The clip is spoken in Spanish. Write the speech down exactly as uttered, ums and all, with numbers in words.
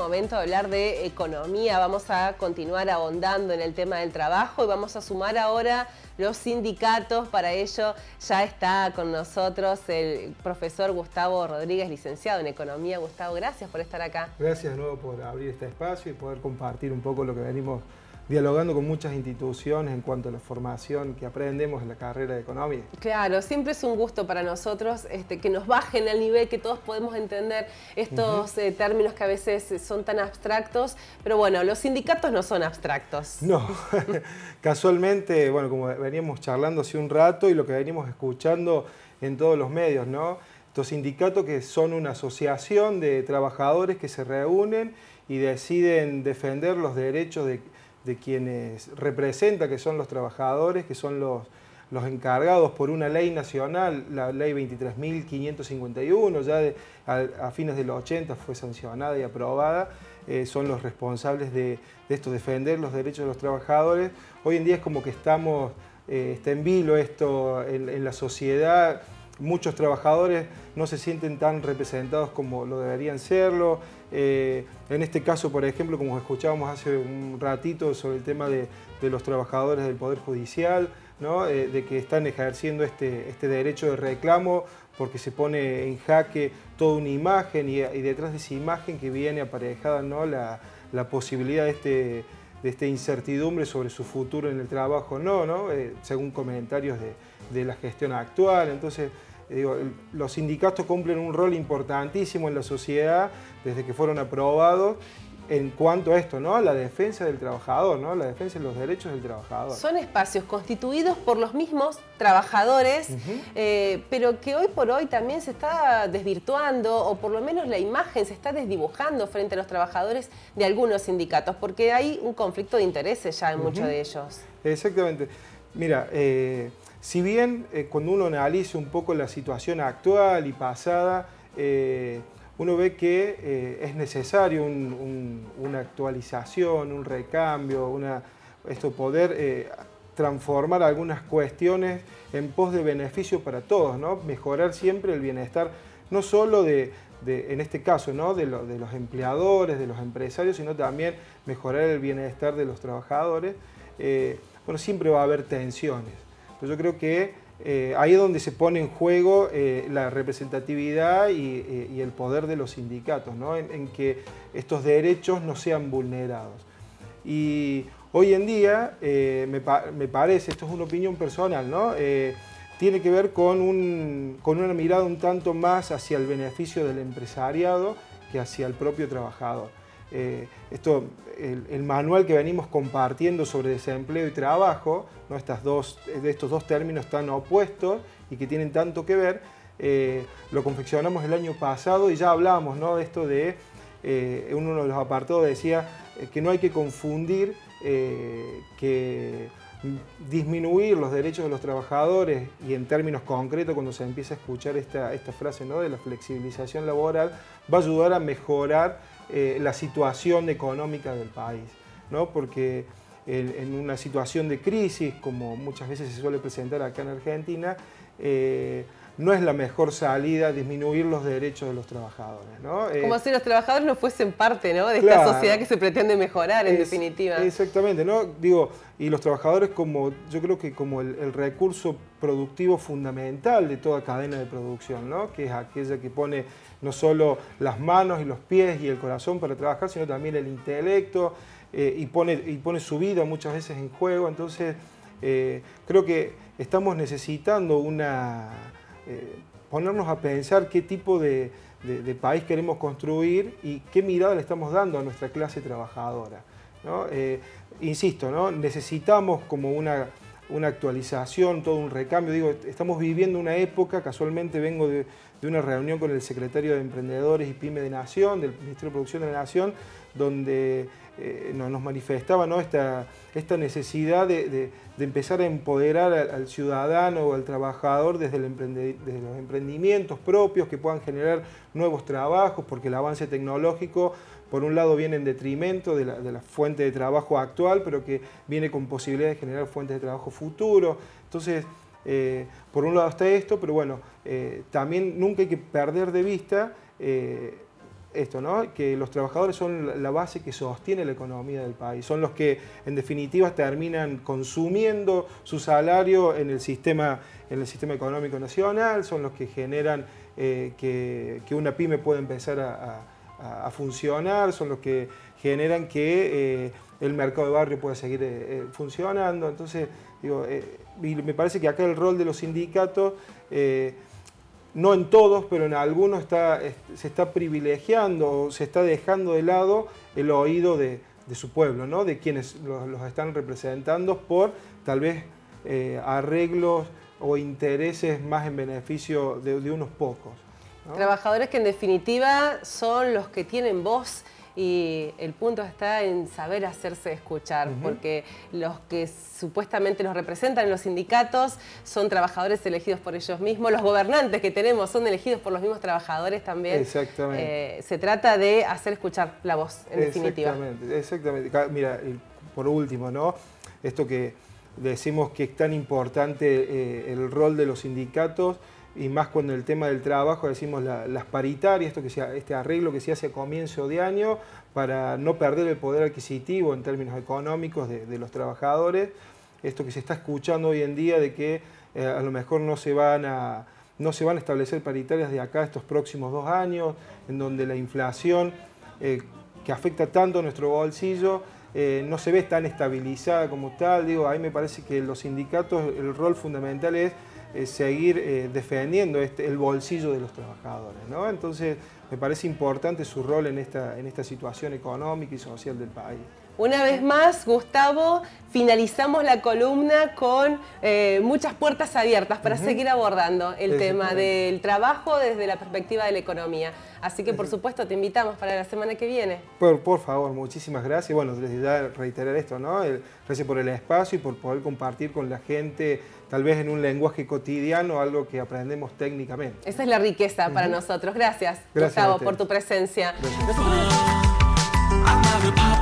momento de hablar de economía. Vamos a continuar ahondando en el tema del trabajo y vamos a sumar ahora los sindicatos. Para ello ya está con nosotros el profesor Gustavo Rodríguez, licenciado en Economía. Gustavo, gracias por estar acá. Gracias de nuevo por abrir este espacio y poder compartir un poco lo que venimos dialogando con muchas instituciones en cuanto a la formación que aprendemos en la carrera de Economía. Claro, siempre es un gusto para nosotros este, que nos bajen al nivel, que todos podemos entender estos uh-huh. eh, términos que a veces son tan abstractos, pero bueno, los sindicatos no son abstractos. No, casualmente, bueno, como veníamos charlando hace un rato y lo que venimos escuchando en todos los medios, ¿no? Estos sindicatos que son una asociación de trabajadores que se reúnen y deciden defender los derechos de de quienes representa, que son los trabajadores, que son los, los encargados por una ley nacional, la ley veintitrés mil quinientos cincuenta y uno, ya de, a, a fines de los ochenta fue sancionada y aprobada, eh, son los responsables de, de esto, defender los derechos de los trabajadores. Hoy en día es como que estamos, eh, está en vilo esto en, en la sociedad. Muchos trabajadores no se sienten tan representados como lo deberían serlo. Eh, en este caso, por ejemplo, como escuchábamos hace un ratito sobre el tema de, de los trabajadores del Poder Judicial, ¿no? eh, de que están ejerciendo este, este derecho de reclamo porque se pone en jaque toda una imagen y, y detrás de esa imagen que viene aparejada, ¿no? la, la posibilidad de este, de esta incertidumbre sobre su futuro en el trabajo, no, ¿no? Eh, según comentarios de, de la gestión actual. Entonces, Digo, los sindicatos cumplen un rol importantísimo en la sociedad desde que fueron aprobados en cuanto a esto, ¿no? A la defensa del trabajador, ¿no? La defensa de los derechos del trabajador. Son espacios constituidos por los mismos trabajadores, uh-huh. eh, pero que hoy por hoy también se está desvirtuando, o por lo menos la imagen se está desdibujando frente a los trabajadores de algunos sindicatos, porque hay un conflicto de intereses ya en uh-huh. muchos de ellos. Exactamente. Mira, eh, si bien eh, cuando uno analiza un poco la situación actual y pasada, eh, uno ve que eh, es necesario un, un, una actualización, un recambio, una, esto poder eh, transformar algunas cuestiones en pos de beneficio para todos, ¿no? Mejorar siempre el bienestar, no solo de, de en este caso, ¿no? de, lo, de los empleadores, de los empresarios, sino también mejorar el bienestar de los trabajadores. Eh, bueno, siempre va a haber tensiones. Pero yo creo que eh, ahí es donde se pone en juego eh, la representatividad y, eh, y el poder de los sindicatos, ¿no? en, en que estos derechos no sean vulnerados. Y hoy en día, eh, me, pa me parece, esto es una opinión personal, ¿no? eh, tiene que ver con, un, con una mirada un tanto más hacia el beneficio del empresariado que hacia el propio trabajador. Eh, esto, el, el manual que venimos compartiendo sobre desempleo y trabajo, ¿no? Estas dos, de estos dos términos tan opuestos y que tienen tanto que ver, eh, lo confeccionamos el año pasado y ya hablábamos, ¿no? de esto de, eh, en uno de los apartados decía eh, que no hay que confundir eh, que disminuir los derechos de los trabajadores, y en términos concretos cuando se empieza a escuchar esta, esta frase, ¿no? de la flexibilización laboral, va a ayudar a mejorar Eh, la situación económica del país, ¿no? Porque en, en una situación de crisis, como muchas veces se suele presentar acá en Argentina, eh, no es la mejor salida disminuir los derechos de los trabajadores, ¿no? Como eh, si los trabajadores no fuesen parte, ¿no? de claro, esta sociedad que se pretende mejorar, en es, definitiva. Exactamente, ¿no? Digo, y los trabajadores como, yo creo que como el, el recurso productivo fundamental de toda cadena de producción, ¿no? Que es aquella que pone no solo las manos y los pies y el corazón para trabajar, sino también el intelecto, eh, y, pone, y pone su vida muchas veces en juego. Entonces, eh, creo que estamos necesitando una, eh, ponernos a pensar qué tipo de, de, de país queremos construir y qué mirada le estamos dando a nuestra clase trabajadora, ¿no? Eh, insisto, ¿no? Necesitamos como una, una actualización, todo un recambio. Digo, estamos viviendo una época, casualmente vengo de, de una reunión con el secretario de Emprendedores y Pyme de Nación, del Ministerio de Producción de la Nación, donde eh, nos manifestaba, ¿no? esta, esta necesidad de, de, de empezar a empoderar al, al ciudadano o al trabajador desde, el emprende, desde los emprendimientos propios que puedan generar nuevos trabajos, porque el avance tecnológico, por un lado, viene en detrimento de la, de la fuente de trabajo actual, pero que viene con posibilidad de generar fuentes de trabajo futuro. Entonces, eh, por un lado está esto, pero bueno, eh, también nunca hay que perder de vista eh, esto, ¿no? Que los trabajadores son la base que sostiene la economía del país, son los que en definitiva terminan consumiendo su salario en el sistema, en el sistema económico nacional, son los que generan eh, que, que una pyme pueda empezar a, a, a funcionar, son los que generan que eh, el mercado de barrio pueda seguir eh, funcionando. Entonces, digo, eh, y me parece que acá el rol de los sindicatos, eh, no en todos, pero en algunos está, se está privilegiando, se está dejando de lado el oído de, de su pueblo, ¿no? De quienes los, los están representando por tal vez eh, arreglos o intereses más en beneficio de, de unos pocos, ¿no? Trabajadores que en definitiva son los que tienen voz. Y el punto está en saber hacerse escuchar, uh-huh. porque los que supuestamente los representan en los sindicatos son trabajadores elegidos por ellos mismos, los gobernantes que tenemos son elegidos por los mismos trabajadores también. Exactamente. Eh, se trata de hacer escuchar la voz, en definitiva. Exactamente, exactamente. Mira, por último, ¿no? Esto que decimos que es tan importante eh, el rol de los sindicatos, y más cuando el tema del trabajo, decimos la, las paritarias, esto que sea, este arreglo que se hace a comienzo de año para no perder el poder adquisitivo en términos económicos de, de los trabajadores, esto que se está escuchando hoy en día de que eh, a lo mejor no se, van a, no se van a establecer paritarias de acá estos próximos dos años, en donde la inflación eh, que afecta tanto a nuestro bolsillo eh, no se ve tan estabilizada como tal. Digo, ahí me parece que los sindicatos, el rol fundamental es Eh, seguir eh, defendiendo este, el bolsillo de los trabajadores, ¿no? Entonces me parece importante su rol en esta, en esta situación económica y social del país. Una vez más, Gustavo, finalizamos la columna con eh, muchas puertas abiertas para uh-huh. seguir abordando el tema del trabajo desde la perspectiva de la economía. Así que, por supuesto, te invitamos para la semana que viene. Por, por favor, muchísimas gracias. Bueno, desde ya reiterar esto, ¿no? El, gracias por el espacio y por poder compartir con la gente, tal vez en un lenguaje cotidiano, algo que aprendemos técnicamente. Esa es la riqueza para uh-huh. nosotros. Gracias, gracias Gustavo, por tu presencia. Gracias.